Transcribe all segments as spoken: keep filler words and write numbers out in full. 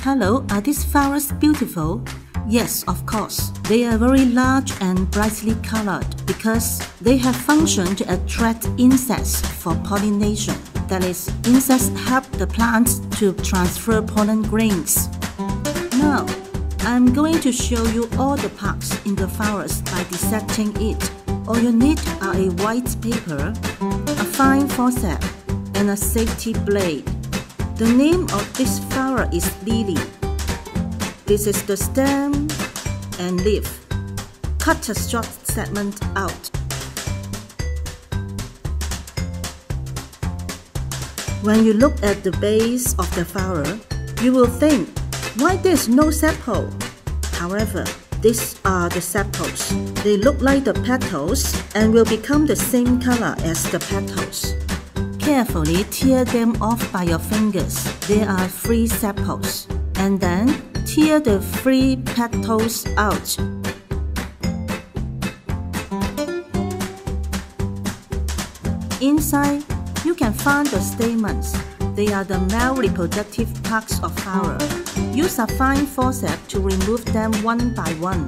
Hello, are these flowers beautiful? Yes, of course. They are very large and brightly colored because they have function to attract insects for pollination. That is, insects help the plants to transfer pollen grains. Now, I'm going to show you all the parts in the flowers by dissecting it. All you need are a white paper, a fine forceps, and a safety blade. The name of this flower is lily. This is the stem and leaf. Cut a short segment out. When you look at the base of the flower, you will think, why there's no sepal? However, these are the sepals. They look like the petals and will become the same color as the petals. Carefully tear them off by your fingers. There are three sepals. And then tear the three petals out. Inside, you can find the stamens. They are the male reproductive parts of flower. Use a fine forceps to remove them one by one.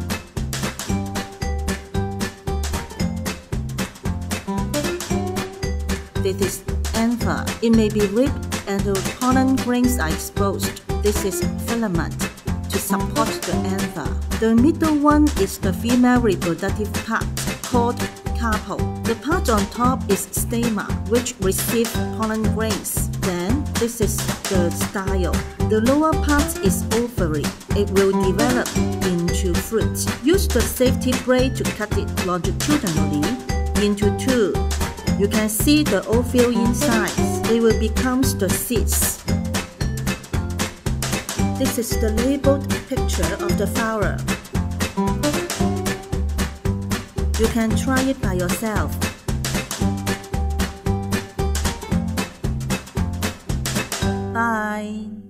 This is anther. It may be ripped and the pollen grains are exposed. This is filament to support the anther. The middle one is the female reproductive part called carpel. The part on top is stamina, which receives pollen grains. Then this is the style. The lower part is ovary. It will develop into fruit. Use the safety blade to cut it longitudinally into two. You can see the ovule inside. They will become the seeds. This is the labeled picture of the flower. You can try it by yourself. Bye.